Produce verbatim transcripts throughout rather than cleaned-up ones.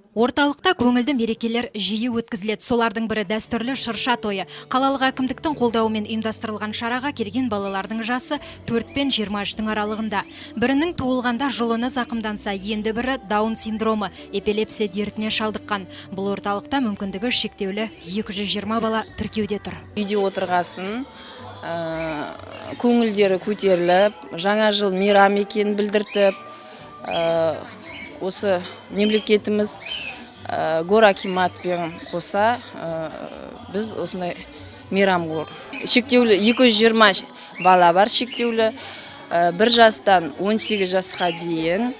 Орталықта көңілді мерекелер жиі өткізіледі. Солардың бірі дәстүрлі шырша тойы. Қалалық әкімдіктің қолдауымен ұйымдастырылған шараға келген балалардың жасы төрт пен жиырма үштің аралығында. Бірінің туылғанда жұлыны зақымданса, енді бірі даун синдромы, эпилепсия дертіне шалдыққан. Бұл орталықта мүмкіндігі шектеулі екі жүз жиырма бала тіркеуде тұр. Үйде отырғасын, көңілдері көтеріліп, жаңа жыл мейрам екенін білдіртіп, осы мемлекетіміз горакиматпен қоса біз осындай мейрам қор. Шектеулі екі жүз жиырма бала бар, шектеулі бір жастан он сегіз жасқа дейін.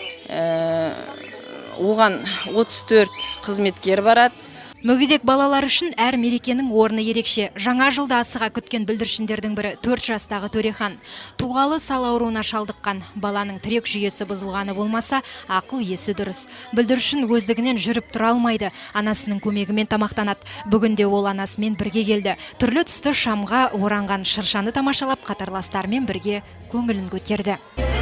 Оған отыз төрт қызметкер барады. Мүгедек балалар үшін әр мерекенің орны ерекше. Жаңа жылда асыға күткен бүлдіршіндердің бірі төрт жастағы Төрехан. Туғалы сал ауруына шалдыққан. Баланың тірек жүйесі бұзылғаны болмаса, ақыл есі дұрыс. Бүлдіршін өздігінен жүріп тұра алмайды. Анасының көмегімен тамақтанады. Бүгінде ол анасымен бірге келді. Түрлі түсті шамға оранған шыршаны тамашалап, қатарластарымен бірге көңілін көтерді.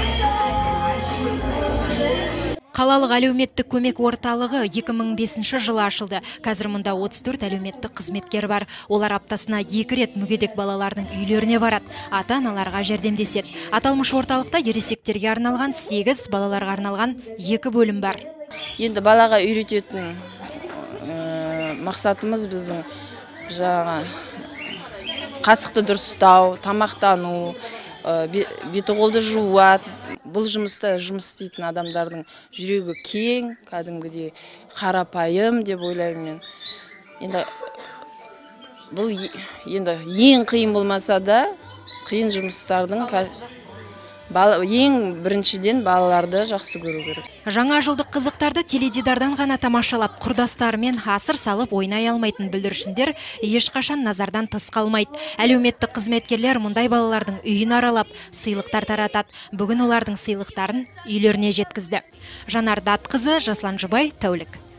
Қалалық әлеуметтік көмек орталығы екі мың бесінші жылы ашылды. Қазір мұнда отыз төрт әлеуметтік қызметкер бар. Олар аптасына екі рет мүгедек балалардың үйлеріне барады. Ата-аналарға жәрдемдеседі. Аталмыш орталықта ересектерге арналған сегіз, балаларға арналған екі бөлім бар. Енді балаға үйрететін мақсатымыз біздің жаңа қасықты дұрыс ұстау, тамақтану, беті қолды жуат. Бұл жұмыста жұмыс істейтін адамдардың жүрегі кең, кәдімгідей қарапайым деп ойлаймын мен. Енді бұл енді ең қиын болмаса да, қиын жұмыстардың ең біріншіден балаларды жақсы көру керек. Жаңа жылдық қызықтарды теледидардан ғана тамашалап, құрдастарымен асыр салып ойнай алмайтын бүлдіршіндер ешқашан назардан тыс қалмайды. Әлеуметтік қызметкерлер мұндай балалардың үйін аралап, сыйлықтар таратады. Бүгін олардың сыйлықтарын үйлеріне жеткізді. Жанар Датқызы, Жаслан Жұбай, Тәулік.